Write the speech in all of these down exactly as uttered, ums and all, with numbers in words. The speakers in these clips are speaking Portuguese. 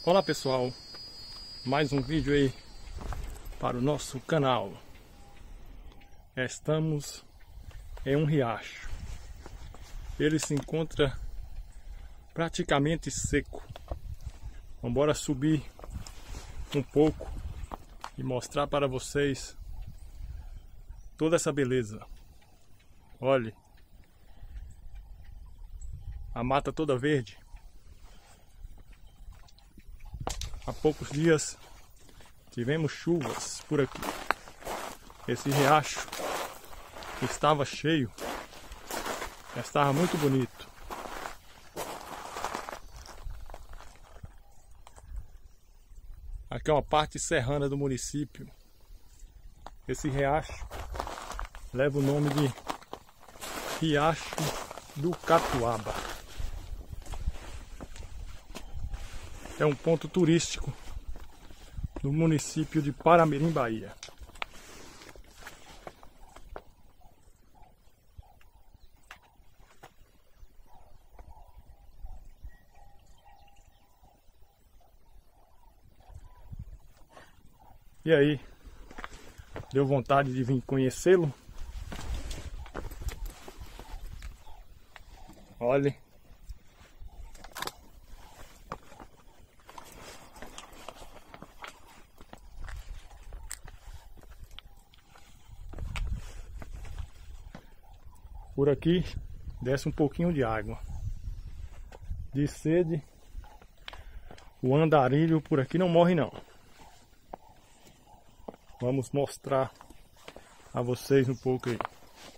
Olá pessoal, mais um vídeo aí para o nosso canal. Estamos em um riacho. Ele se encontra praticamente seco. Vamos embora subir um pouco e mostrar para vocês toda essa beleza. Olhe, a mata toda verde. Há poucos dias tivemos chuvas por aqui. Esse riacho estava cheio, estava muito bonito. Aqui é uma parte serrana do município. Esse riacho leva o nome de Riacho do Catuaba. É um ponto turístico do município de Paramirim, Bahia. E aí, deu vontade de vir conhecê-lo? Olhe. Por aqui desce um pouquinho de água. De sede, o andarilho por aqui não morre não. Vamos mostrar a vocês um pouco aí.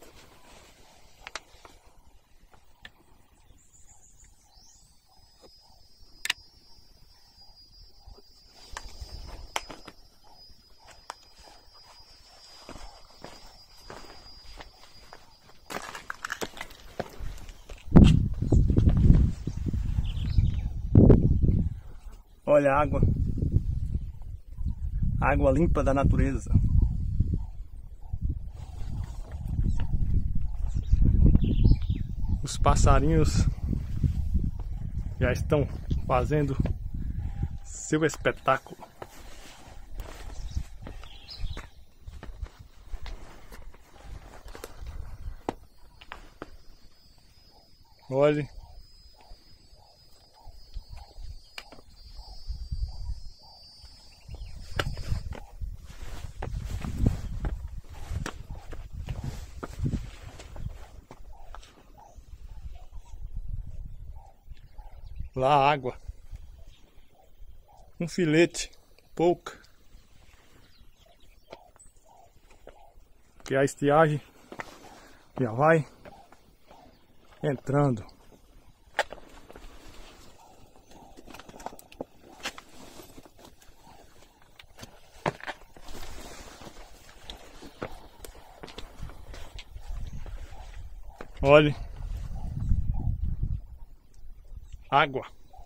Olha a água, água limpa da natureza. Os passarinhos já estão fazendo seu espetáculo. Olhe. Lá a água, um filete, pouca, que a estiagem já vai entrando. Olhe. Água.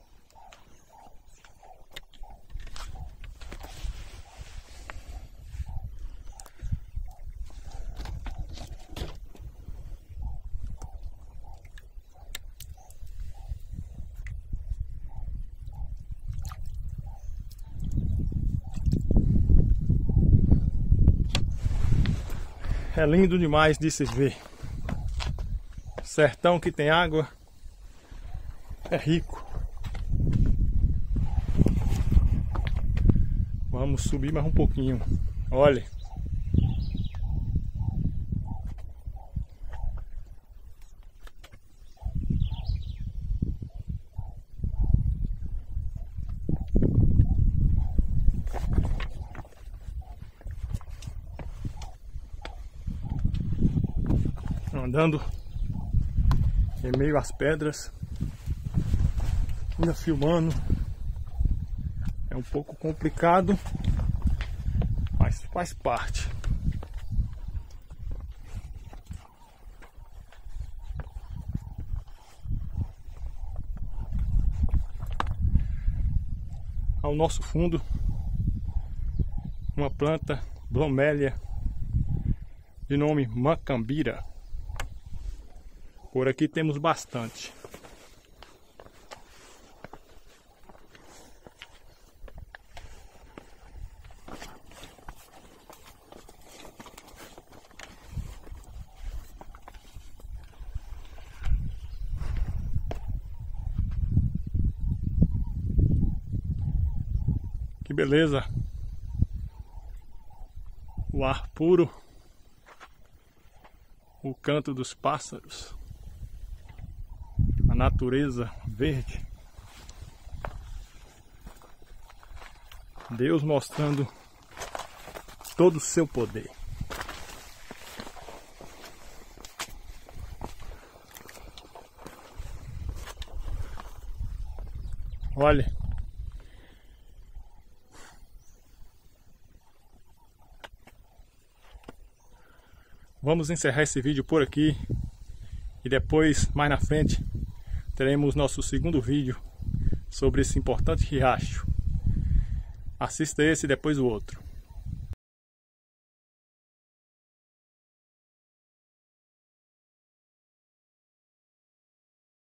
É lindo demais de se ver. Sertão que tem água é rico. Vamos subir mais um pouquinho. Olha. Andando em meio às pedras, ainda filmando. É um pouco complicado, mas faz parte. Ao nosso fundo, uma planta bromélia de nome macambira. Por aqui temos bastante. Que beleza! O ar puro, o canto dos pássaros, a natureza verde. Deus mostrando todo o seu poder. Olha, vamos encerrar esse vídeo por aqui e depois, mais na frente, teremos nosso segundo vídeo sobre esse importante riacho. Assista esse e depois o outro.